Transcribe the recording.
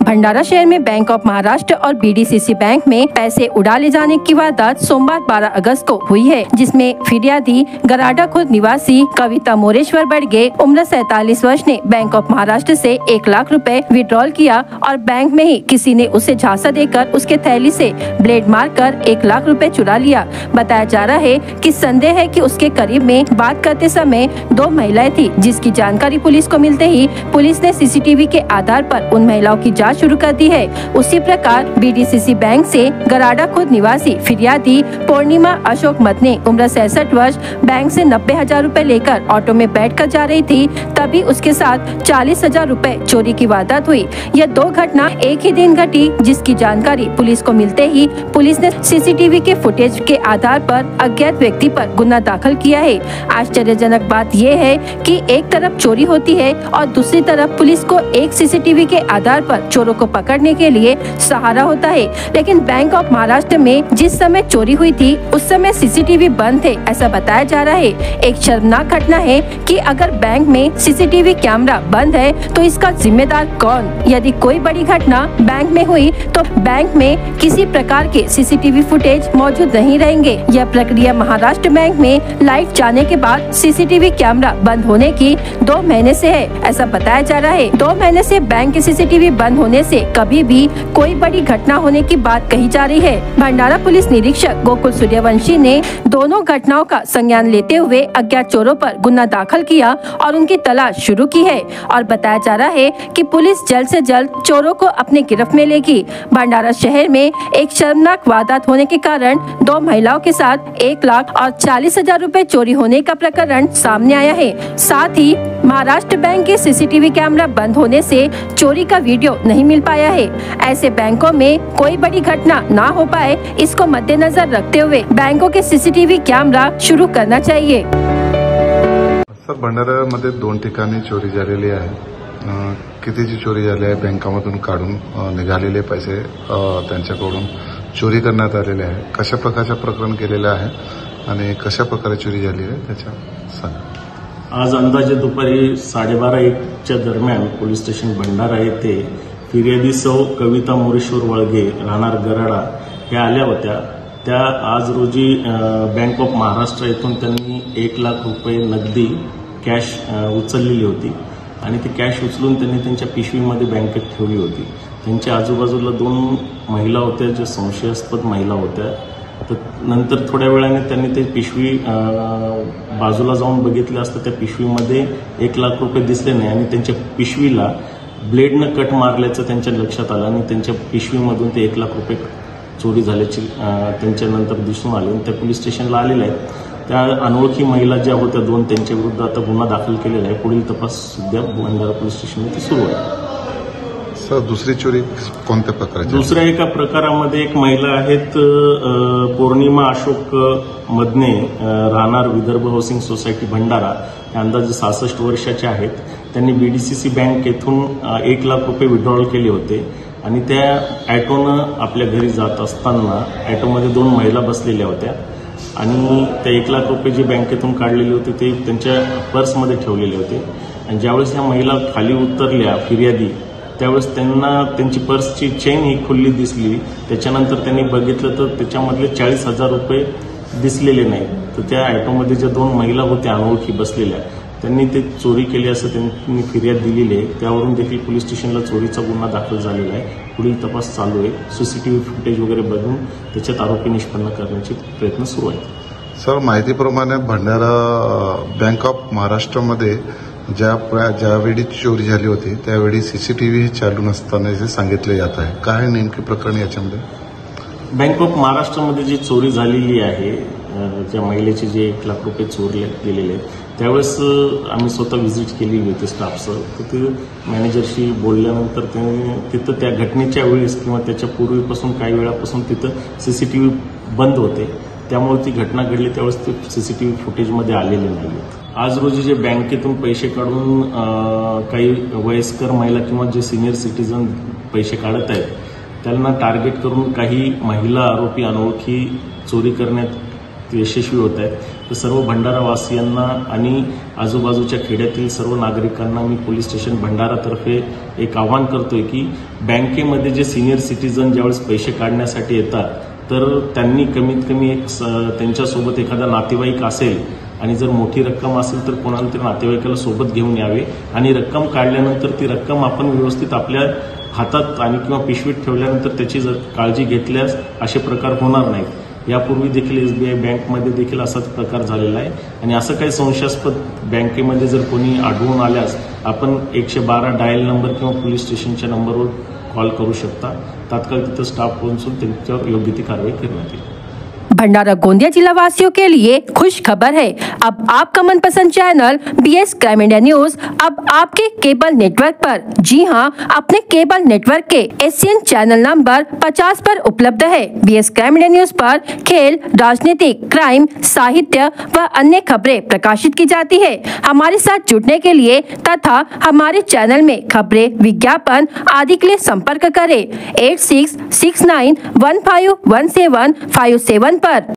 भंडारा शहर में bank of Maharashtra और BDCC बैंक में पैसे उड़ा ले जाने की वारदात सोमवार 12 अगस्त को हुई है, जिसमें फिरियादी गराडा खुर्द निवासी कविता मोरेश्वर बड़गे उम्र 47 वर्ष ने बैंक ऑफ महाराष्ट्र से 1 लाख रुपए विड्रॉल किया और बैंक में ही किसी ने उसे झांसा देकर उसके थैली से ब्लेड मारकर 1 लाख रुपए चुरा लिया। बताया जा रहा है कि संदेह है कि उसके करीब में बात करते समय 2 महिलाएं थी, जिसकी जानकारी पुलिस को मिलते ही पुलिस ने CCTV के आधार पर उन महिलाओं की जांच शुरू कर दी है। उसी प्रकार BDCC बैंक से गराडा खुर्द निवासी फिरियादी पूर्णिमा अशोक मदने उम्र 66 वर्ष बैंक से 90,000 रुपए लेकर ऑटो में बैठकर जा रही थी, तभी उसके साथ 40,000 रुपए चोरी की वारदात हुई। यह 2 घटना एक ही दिन घटी, जिसकी जानकारी पुलिस को मिलते ही पुलिस ने CCTV के फुटेज के आधार पर अज्ञात व्यक्ति पर गुना दाखिल किया है। आश्चर्यजनक बात यह है कि एक तरफ चोरी होती है और दूसरी तरफ पुलिस को एक CCTV के आधार पर चोरों को पकड़ने के लिए सहारा होता है, लेकिन बैंक ऑफ महाराष्ट्र में जिस समय चोरी हुई थी उस समय CCTV बंद थे, ऐसा बताया जा रहा है। एक शर्मनाक घटना है कि अगर बैंक में CCTV कैमरा बंद है तो इसका जिम्मेदार कौन? यदि कोई बड़ी घटना बैंक में हुई तो बैंक में किसी प्रकार के CCTV फुटेज मौजूद नहीं रहेंगे। यह प्रक्रिया महाराष्ट्र बैंक में लाइट जाने के बाद CCTV कैमरा बंद होने की 2 महीने से है, ऐसा बताया जा रहा है। 2 महीने से बैंक के CCTV बंद होने से कभी भी कोई बड़ी घटना होने की बात कही जा रही है। भंडारा पुलिस निरीक्षक गोकुल सूर्यवंशी ने दोनों घटनाओं का संज्ञान लेते हुए अज्ञात चोरों पर गुना दाखिल किया और उनकी तलाश शुरू की है और बताया जा रहा है कि पुलिस जल्द से जल्द चोरों को अपने गिरफ्त में लेगी। भंडारा शहर में एक शर्मनाक वारदात होने के कारण 2 महिलाओं के साथ 1 लाख और 40,000 रुपए चोरी होने का प्रकरण सामने आया है। साथ ही महाराष्ट्र बैंक के CCTV कैमरा बंद होने से चोरी का वीडियो नहीं मिल पाया है। ऐसे बैंकों में कोई बड़ी घटना ना हो पाए, इसको मद्देनजर रखते हुए बैंकों के CCTV कैमरा शुरू करना चाहिए। सर, भंडाऱ्यामध्ये 2 ठिकाणी चोरी झालेली आहे। कितीची चोरी झाली आहे? बँकामधून काढून निघालेले पैसे त्यांच्याकडून चोरी करण्यात आलेले आहे। कशा प्रकारचे प्रकरण केलेले आहे आणि कशा प्रकारे चोरी झाली आहे त्याच्या सांगा। आज अंदाजे दुपारी 12:30-1च्या दरम्यान पोलीस स्टेशन भंडारा येथे फिर्यादी सौ कविता मोरेश्वर वळगे राहणार गराडा या आल्या होत्या। त्या आज रोजी बँक ऑफ महाराष्ट्र येथून त्यांनी 1 लाख रुपये नगदी कॅश उचललेली होती आणि ती कॅश उचलून त्यांनी त्यांच्या पिशवीमध्ये बँकेत ठेवली होती। त्यांच्या आजूबाजूला 2 महिला होत्या, ज्या संशयास्पद महिला होत्या। तर नंतर थोड्या वेळाने त्यांनी ते पिशवी बाजूला जाऊन बघितलं असता त्या पिशवीमध्ये 1 लाख रुपये दिसले नाही आणि त्यांच्या पिशवीला ब्लेडनं कट मारल्याचं त्यांच्या लक्षात आलं आणि त्यांच्या पिशवीमधून ते 1 लाख रुपये चोरी झाल्याची त्यांच्या नंतर दिसून आले आणि त्या पोलीस स्टेशनला आलेल्या आहेत। त्या अनोळखी महिला ज्या होत्या 2, त्यांच्या विरुद्ध आता गुन्हा दाखल केलेला आहे। पुढील तपास सध्या भंडारा पोलीस स्टेशनमध्ये सुरू आहे। सर, दुसरी चोरी कोणत्या प्रकारची? दुसऱ्या एका प्रकारामध्ये एक महिला आहेत पूर्णिमा अशोक मदने राहणार विदर्भ हाऊसिंग सोसायटी भंडारा, अंदाजे 66 वर्षाच्या आहेत। त्यांनी BDCC बँक येथून 1 लाख रुपये विड्रॉल केले होते आणि त्या ऑटोनं आपल्या घरी जात असताना ऑटोमध्ये 2 महिला बसलेल्या होत्या आणि त्या 1 लाख रुपये जे बँकेतून काढलेले होते ते त्यांच्या पर्समध्ये ठेवलेले होते आणि ज्यावेळेस ह्या महिला खाली उतरल्या फिर्यादी, त्यावेळेस त्यांना त्यांची पर्सची चेन ही खुल्ली दिसली। त्याच्यानंतर त्यांनी बघितलं तर त्याच्यामधले 40,000 रुपये दिसलेले नाहीत। तर त्या ऑटोमध्ये ज्या 2 महिला होत्या अनोळखी बसलेल्या, त्यांनी ते चोरी केली असं त्यांनी फिर्याद दिलेली आहे। त्यावरून देखील पोलीस स्टेशनला चोरीचा गुन्हा दाखल झालेला आहे। पुढील तपास चालू आहे। CCTV फुटेज वगैरे बघून त्याच्यात आरोपी निष्पन्न करण्याचे प्रयत्न सुरू आहेत। सर, माहितीप्रमाणे भंडारा बँक ऑफ महाराष्ट्रामध्ये ज्यावेळी चोरी झाली होती त्यावेळी CCTV चालू नसताना जे सांगितले जात आहे, काय नेमके प्रकरण याच्यामध्ये? बँक ऑफ महाराष्ट्रामध्ये जी चोरी झालेली आहे, ज्या महिलेचे जे 1 लाख रुपये चोरले गेलेले आहेत, त्यावेळेस आम्ही स्वतः व्हिजिट केलेली होती स्टाफसह। तिथे मॅनेजरशी बोलल्यानंतर तिथं त्या घटनेच्या वेळेस किंवा त्याच्या पूर्वीपासून काही वेळापासून तिथं CCTV बंद होते, त्यामुळे ती घटना घडली त्यावेळेस ते CCTV फुटेजमध्ये आलेले नाहीत। आज रोजी जे बँकेतून पैसे काढून काही वयस्कर महिला किंवा जे सिनियर सिटीजन पैसे काढत आहेत त्यांना टार्गेट करून काही महिला आरोपी अनोळखी चोरी करण्यात यशस्वी होत आहेत। तर सर्व भंडारा वासियांना आणि आजूबाजूच्या खेड्यातील सर्व नागरिकांना मी पोलीस स्टेशन भंडारातर्फे एक आवाहन करतोय की बँकेमध्ये जे सिनियर सिटीजन ज्यावेळेस पैसे काढण्यासाठी येतात तर त्यांनी कमीत कमी त्यांच्यासोबत एखादा नातेवाईक असेल आणि जर मोठी रक्कम असेल तर कोणाला तरी नातेवाईकाला सोबत घेऊन यावे आणि रक्कम काढल्यानंतर ती रक्कम आपण व्यवस्थित आपल्या हातात आणि किंवा पिशवीत ठेवल्यानंतर त्याची जर काळजी घेतल्यास असे प्रकार होणार नाहीत। यापूर्वी देखील SBI बँकमध्ये देखील असाच प्रकार झालेला आहे आणि असं काही संशयास्पद बँकेमध्ये जर कोणी आढळून आल्यास आपण 112 डायल नंबर किंवा पोलीस स्टेशनच्या नंबरवर कॉल करू शकता। तात्काळ तिथं स्टाफ पोहोचून त्यांच्यावर योग्य ती कारवाई करण्यात येईल। भंडारा गोंदिया जिला वासियों के लिए खुश खबर है। अब आपका मनपसंद channel BS crime India news अब आपके केबल नेटवर्क पर, जी हां, अपने केबल नेटवर्क के एशियन चैनल नंबर 50 पर उपलब्ध है। BS क्राइम इंडिया न्यूज पर खेल, राजनीतिक, क्राइम, साहित्य व अन्य खबरें प्रकाशित की जाती है। हमारे साथ जुड़ने के लिए तथा हमारे चैनल में खबरें, विज्ञापन आदि के लिए संपर्क करें 8669151757 पर।